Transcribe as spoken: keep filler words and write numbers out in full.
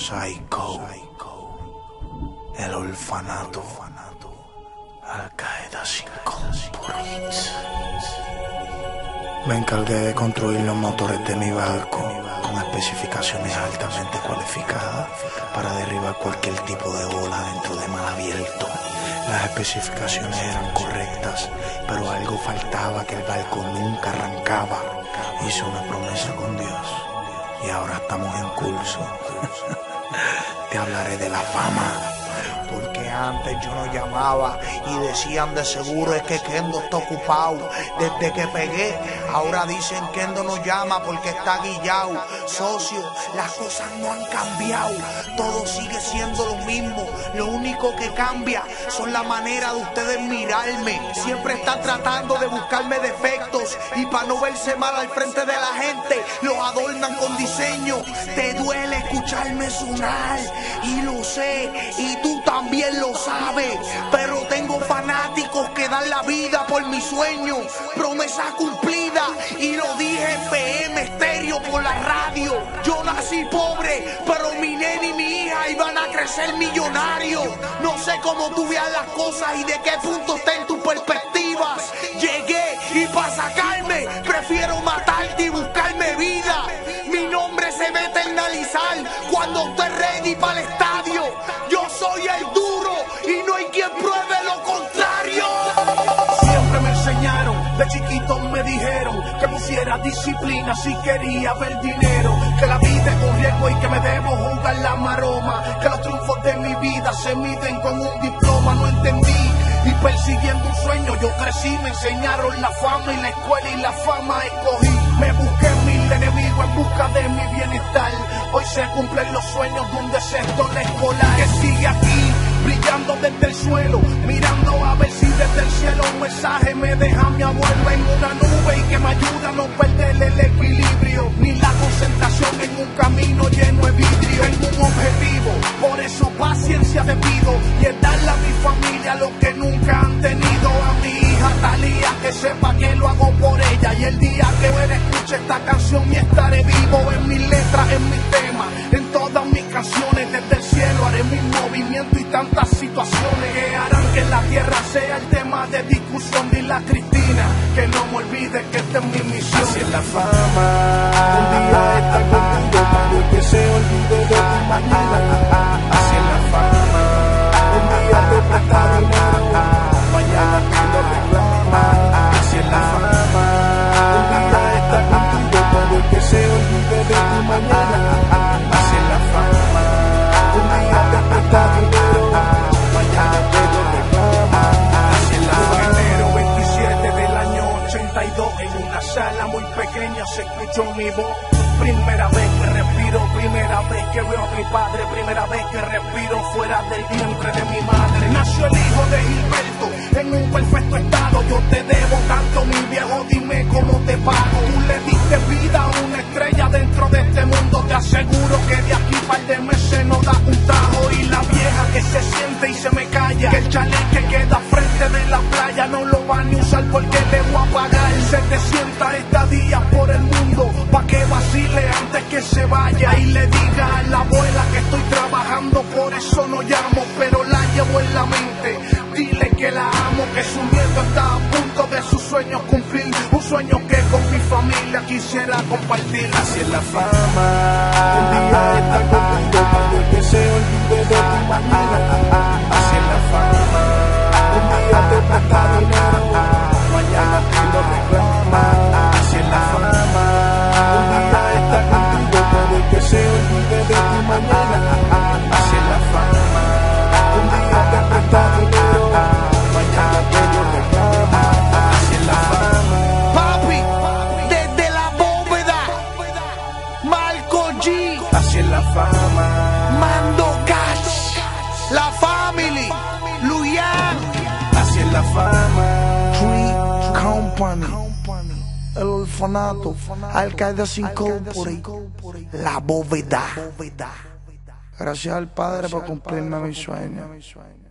Psycho, el orfanato, Al-Qaeda sin compromiso. Me encargué de construir los motores de mi barco con especificaciones altamente cualificadas para derribar cualquier tipo de ola dentro de mar abierto. Las especificaciones eran correctas, pero algo faltaba, que el barco nunca arrancaba. Hice una promesa con Dios y ahora estamos en curso. Te hablaré de la fama, porque antes yo no llamaba y decían de seguro es que Kendo está ocupado. Desde que pegué, ahora dicen Kendo no llama porque está guillao. Socio, las cosas no han cambiado, todo sigue siendo lo mismo. Lo único que cambia son la manera de ustedes mirarme. Siempre están tratando de buscarme defectos y para no verse mal al frente de la gente, los adornan con diseño. Te duele escucharme sonar y lo sé, y tú también lo sabes, pero tengo fanáticos que dan la vida por mi sueño. Promesa cumplida, y lo dije en P M Estéreo por la radio. Yo nací pobre, pero mi nene y mi hija iban a crecer millonarios. No sé cómo tú veas las cosas y de qué punto estén tus perspectivas. Llegué y para sacarme prefiero matarte y buscarme vida. Mi nombre se va a eternalizar cuando esté ready para el estadio. Yo soy el duro y no hay quien pruebe lo contrario. Siempre me enseñaron, de chiquito me dijeron que pusiera disciplina si quería ver dinero, que la vida es un riesgo y que me debo jugar la maroma, que los triunfos de mi vida se miden con un diploma. No entendí y persiguiendo un sueño yo crecí, me enseñaron la fama y la escuela y la fama escogí. Me busqué mil enemigos en busca de mi bienestar. Hoy se cumplen los sueños de un desertor escolar que sigue aquí, brillando desde el suelo, mirando a ver si desde el cielo un mensaje me deja mi abuelo en una nube y que me ayuda a no perder el equilibrio, ni la concentración en un camino lleno de vidrio. Tengo un objetivo, por eso paciencia te pido, y es darle a mi familia lo que nunca han tenido. A mi hija Talía, que sepa que lo hago por ella, y el día que él escuche esta canción y estaré vivo en mis letras, en mis temas, en todas mis canciones. Desde el cielo haré mis movimientos y tantas situaciones que harán que la tierra sea el tema de discusión. Dile a Cristina que no me olvide que esta es mi misión. Así es la fama, un día está contigo para que se olvide de tu mañana. Así es la fama, un día te presta dinero, mañana te lo reclama. Así es la fama, un día está contigo para que se olvide de tu mañana. Así es la fama, un día te presta dinero, mañana te lo reclama. Así es la fama. Enero veintisiete del año ochenta y dos, en una sala muy pequeña se escuchó mi voz. Primera vez que respiro, primera vez que veo a mi padre, primera vez que respiro fuera del vientre de mi madre. Nació el hijo de Gilberto en un perfecto estado. Yo te debo tanto, mi viejo, dime cómo te pago. Tú le diste vida a una estrella dentro de este mundo. Te aseguro que de aquí par de meses no da un tajo. Y la vieja que se siente y se me calla, que el chalet que queda frente de la playa no lo va ni usar porque le voy a pagar setecientas estadías por el mundo, pa' que vacile antes que se vaya y le diga a la abuela que estoy trabajando, por eso no llamo, pero la llevo en la mente. Dile que la amo, que su nieto está a punto de sus sueños cumplir, un sueño que con mi familia quisiera compartir. Así es la fama, un día está contigo para que se olvide de tu mañana. Así es la fama, un día te presta dinero, mañana te lo reclama. Así es la fama, un día está contigo para que se olvide de tu mañana. Así es la fama, un día te presta dinero, mañana te lo reclama. Así es la fama. Papi, desde la bóveda, Marco G, Así es la fama, Mando Cash, la family, Luyan. así es la fama. Tree Company, el orfanato, Al-Qaeda sin compromiso, la bóveda. Gracias al Padre por cumplirme mi sueño.